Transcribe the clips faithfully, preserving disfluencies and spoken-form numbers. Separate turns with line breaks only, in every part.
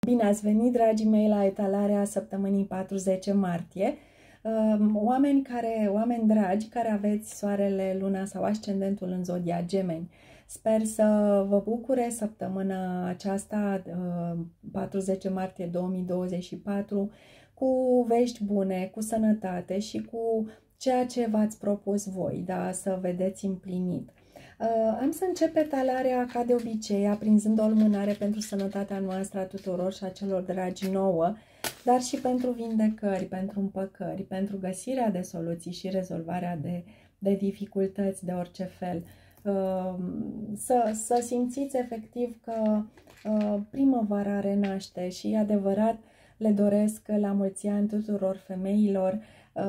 Bine ați venit, dragii mei, la etalarea săptămânii patruzece martie. Oameni, care, oameni dragi care aveți soarele, luna sau ascendentul în zodia Gemeni. Sper să vă bucure săptămâna aceasta, patruzece martie două mii douăzeci și patru, cu vești bune, cu sănătate și cu ceea ce v-ați propus voi, da, să vedeți împlinit. Uh, am să încep etalarea ca de obicei, aprinzând o lumânare pentru sănătatea noastră a tuturor și a celor dragi nouă, dar și pentru vindecări, pentru împăcări, pentru găsirea de soluții și rezolvarea de, de dificultăți de orice fel. Uh, să, să simțiți efectiv că uh, primăvara renaște și e adevărat, le doresc la mulți ani tuturor femeilor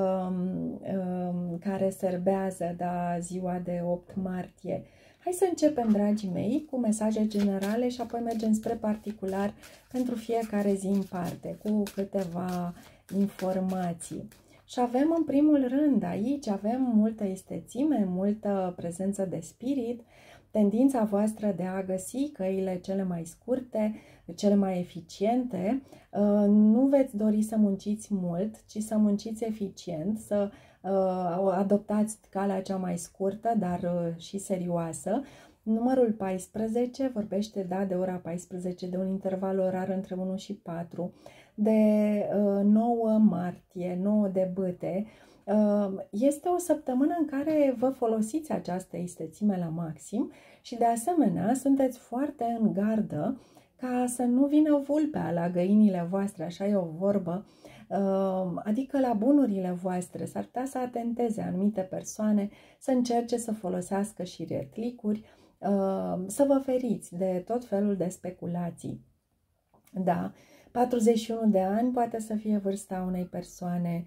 Um, um, care serbează, da, ziua de opt martie. Hai să începem, dragii mei, cu mesaje generale și apoi mergem spre particular pentru fiecare zi în parte, cu câteva informații. Și avem în primul rând aici, avem multă istețime, multă prezență de spirit, tendința voastră de a găsi căile cele mai scurte, cele mai eficiente. Nu veți dori să munciți mult, ci să munciți eficient, să adoptați calea cea mai scurtă, dar și serioasă. Numărul paisprezece vorbește, da, de ora paisprezece, de un interval orar între unu și patru, de nouă martie, nouă de bâte. Este o săptămână în care vă folosiți această istețime la maxim și de asemenea sunteți foarte în gardă ca să nu vină vulpea la găinile voastre, așa e o vorbă, adică la bunurile voastre. S-ar putea să atenteze anumite persoane, să încerce să folosească și retlicuri, să vă feriți de tot felul de speculații. Da, patruzeci și unu de ani poate să fie vârsta unei persoane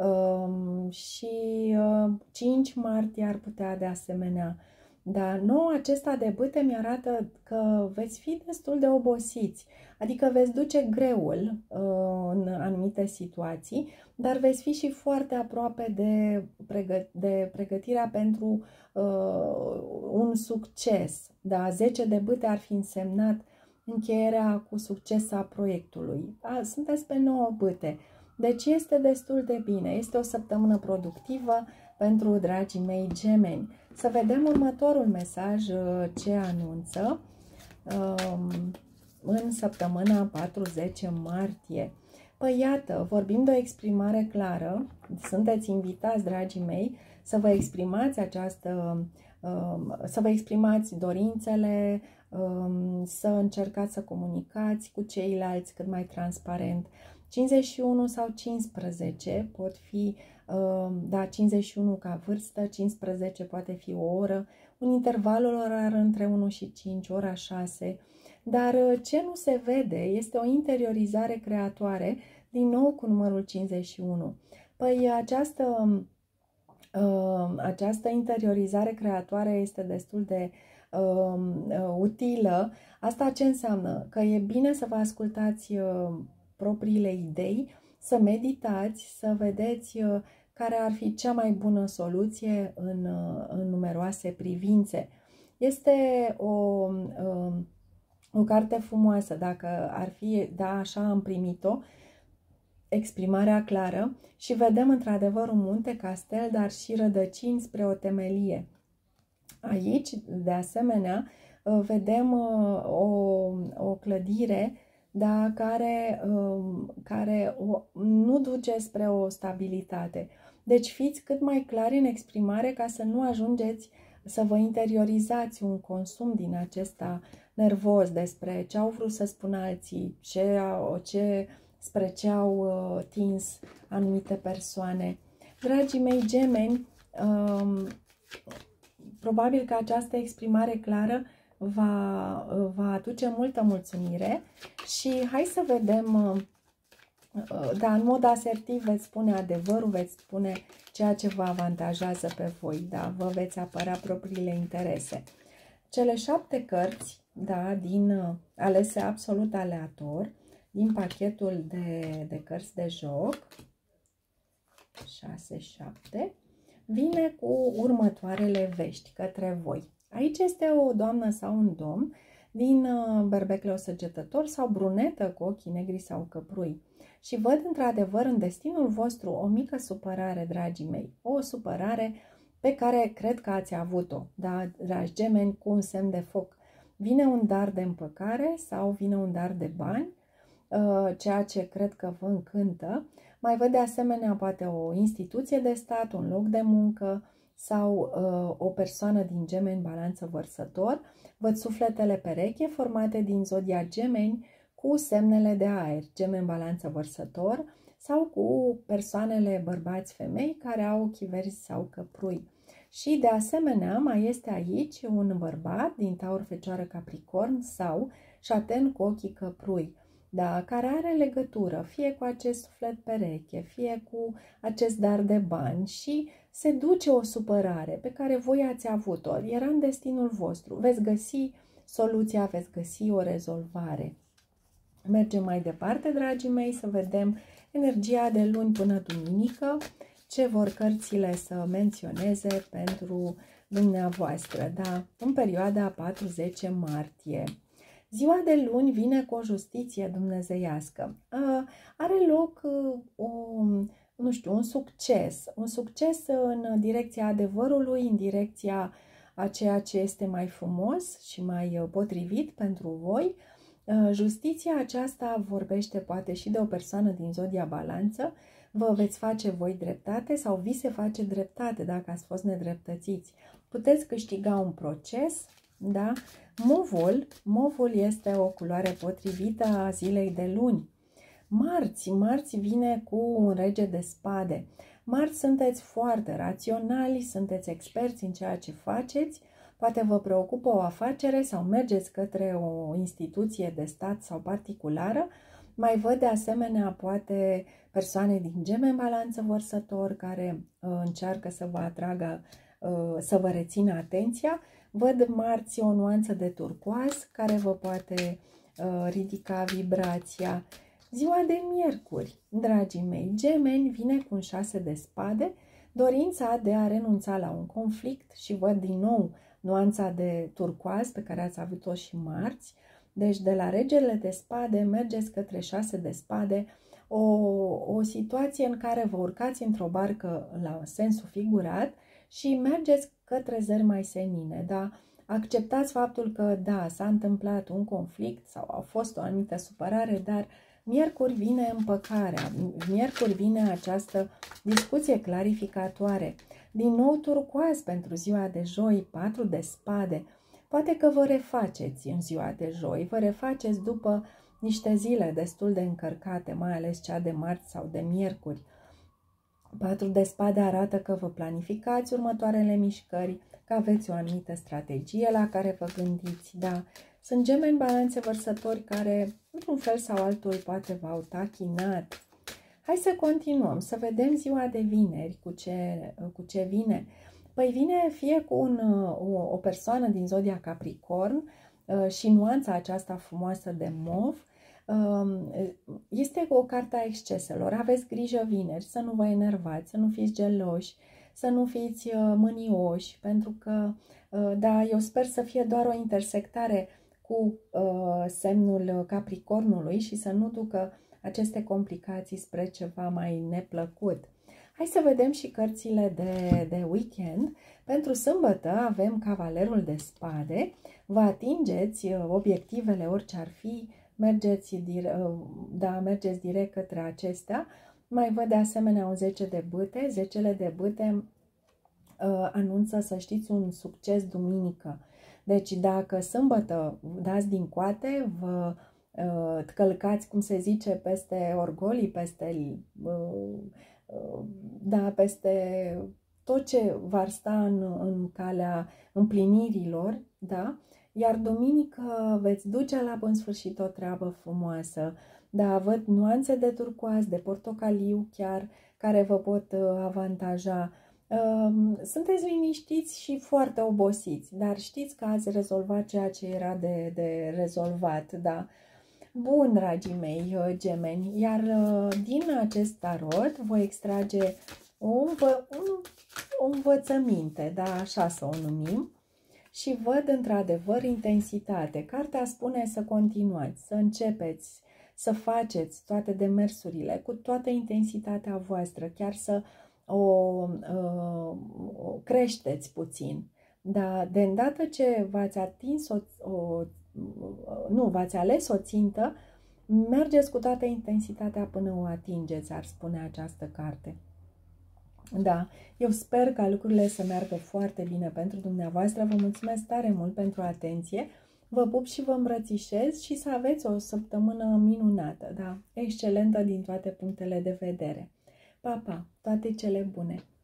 și cinci martie ar putea de asemenea. Dar nou acesta de bâte mi-arată că veți fi destul de obosiți, adică veți duce greul uh, în anumite situații, dar veți fi și foarte aproape de, pregă de pregătirea pentru uh, un succes. Da, zece de bâte ar fi însemnat încheierea cu succes a proiectului. Da, sunteți pe nouă bâte, deci este destul de bine, este o săptămână productivă pentru dragii mei gemeni. Să vedem următorul mesaj ce anunță um, în săptămâna patruzece martie. Păi iată, vorbim de o exprimare clară, sunteți invitați, dragii mei, să vă exprimați această, um, să vă exprimați dorințele, um, să încercați să comunicați cu ceilalți cât mai transparent. cincizeci și unu sau cincisprezece pot fi, da, cincizeci și unu ca vârstă, cincisprezece poate fi o oră, un intervalul orar între unu și cinci, ora șase, dar ce nu se vede este o interiorizare creatoare, din nou cu numărul cincizeci și unu. Păi această, această interiorizare creatoare este destul de utilă. Asta ce înseamnă? Că e bine să vă ascultați propriile idei, să meditați, să vedeți care ar fi cea mai bună soluție în, în numeroase privințe. Este o, o carte frumoasă, dacă ar fi, da, așa am primit-o, exprimarea clară, și vedem într-adevăr un munte, castel, dar și rădăcini spre o temelie. Aici, de asemenea, vedem o, o clădire, da, care, care nu duce spre o stabilitate. Deci fiți cât mai clari în exprimare ca să nu ajungeți să vă interiorizați un consum din acesta nervos despre ce au vrut să spună alții, ce, ce, spre ce au tins anumite persoane. Dragii mei gemeni, probabil că această exprimare clară va, va aduce multă mulțumire și hai să vedem, da, în mod asertiv veți spune adevărul, veți spune ceea ce vă avantajează pe voi, da, vă veți apăra propriile interese. Cele șapte cărți, da, din, alese absolut aleator, din pachetul de, de cărți de joc, șase șapte, vine cu următoarele vești către voi. Aici este o doamnă sau un domn, Vin berbecleu săgetător sau brunetă cu ochii negri sau căprui. Și văd într-adevăr în destinul vostru o mică supărare, dragii mei, o supărare pe care cred că ați avut-o, da, dragi gemeni, cu un semn de foc. Vine un dar de împăcare sau vine un dar de bani, ceea ce cred că vă încântă. Mai văd de asemenea poate o instituție de stat, un loc de muncă sau uh, o persoană din Gemeni, Balanță, Vărsător. Văd sufletele pereche formate din zodia Gemeni cu semnele de aer, Gemeni, Balanță, Vărsător, sau cu persoanele bărbați, femei care au ochii verzi sau căprui. Și de asemenea mai este aici un bărbat din Taur, Fecioară, Capricorn sau șaten cu ochii căprui, da, care are legătură fie cu acest suflet pereche, fie cu acest dar de bani și se duce o supărare pe care voi ați avut-o, era în destinul vostru, veți găsi soluția, veți găsi o rezolvare. Mergem mai departe, dragii mei, să vedem energia de luni până duminică, ce vor cărțile să menționeze pentru dumneavoastră, da, în perioada patru zece martie. Ziua de luni vine cu o justiție dumnezeiască. Are loc o, nu știu, un succes, un succes în direcția adevărului, în direcția a ceea ce este mai frumos și mai potrivit pentru voi. Justiția aceasta vorbește poate și de o persoană din zodia Balanță. Vă veți face voi dreptate sau vi se face dreptate dacă ați fost nedreptățiți. Puteți câștiga un proces, da? Movul, movul este o culoare potrivită a zilei de luni. Marți, marți vine cu un rege de spade. Marți sunteți foarte raționali, sunteți experți în ceea ce faceți, poate vă preocupă o afacere sau mergeți către o instituție de stat sau particulară. Mai văd de asemenea poate persoane din Gemeni, Balanță, Vărsător care uh, încearcă să vă atragă, uh, să vă rețină atenția. Văd marți o nuanță de turcoaz care vă poate uh, ridica vibrația. Ziua de miercuri, dragii mei, Gemeni vine cu un șase de spade, dorința de a renunța la un conflict și văd din nou nuanța de turcoaz pe care ați avut-o și marți. Deci de la regele de spade mergeți către șase de spade, o, o situație în care vă urcați într-o barcă la sensul figurat și mergeți către zări mai senine, da? Acceptați faptul că, da, s-a întâmplat un conflict sau a fost o anumită supărare, dar miercuri vine împăcarea, miercuri vine această discuție clarificatoare. Din nou turcoaz pentru ziua de joi, patru de spade. Poate că vă refaceți în ziua de joi, vă refaceți după niște zile destul de încărcate, mai ales cea de marți sau de miercuri. Patru de spade arată că vă planificați următoarele mișcări, că aveți o anumită strategie la care vă gândiți, da. Sunt Gemeni, Balanțe, Vărsători care, într-un fel sau altul, poate v-au tachinat. Hai să continuăm, să vedem ziua de vineri, cu ce, cu ce vine. Păi vine fie cu un, o, o persoană din zodia Capricorn și nuanța aceasta frumoasă de mov. Este o carte a exceselor. Aveți grijă vineri să nu vă enervați, să nu fiți geloși, să nu fiți mânioși, pentru că, da, eu sper să fie doar o intersectare cu semnul Capricornului și să nu ducă aceste complicații spre ceva mai neplăcut. Hai să vedem și cărțile de, de weekend. Pentru sâmbătă avem Cavalerul de Spade. Vă atingeți obiectivele orice ar fi, mergeți, da, mergeți direct către acestea. Mai văd de asemenea un zece de bâte. Zecele de bâte uh, anunță, să știți, un succes duminică. Deci dacă sâmbătă dați din coate, vă uh, călcați, cum se zice, peste orgolii, peste... Uh, da, peste tot ce v-ar sta în, în calea împlinirilor, da? Iar duminică veți duce la bun sfârșit o treabă frumoasă, da, văd nuanțe de turcoaz, de portocaliu chiar, care vă pot avantaja. Sunteți liniștiți și foarte obosiți, dar știți că ați rezolvat ceea ce era de, de rezolvat, da? Bun, dragii mei, gemeni, iar din acest tarot voi extrage o, învă, un, o învățăminte, da, așa să o numim, și văd într-adevăr intensitate. Cartea spune să continuați, să începeți, să faceți toate demersurile cu toată intensitatea voastră, chiar să o, o creșteți puțin. Dar de îndată ce v-ați atins o, o nu, v-ați ales o țintă, mergeți cu toată intensitatea până o atingeți, ar spune această carte. Da, eu sper ca lucrurile să meargă foarte bine pentru dumneavoastră. Vă mulțumesc tare mult pentru atenție. Vă pup și vă îmbrățișez și să aveți o săptămână minunată, da, excelentă din toate punctele de vedere. Pa, pa, toate cele bune!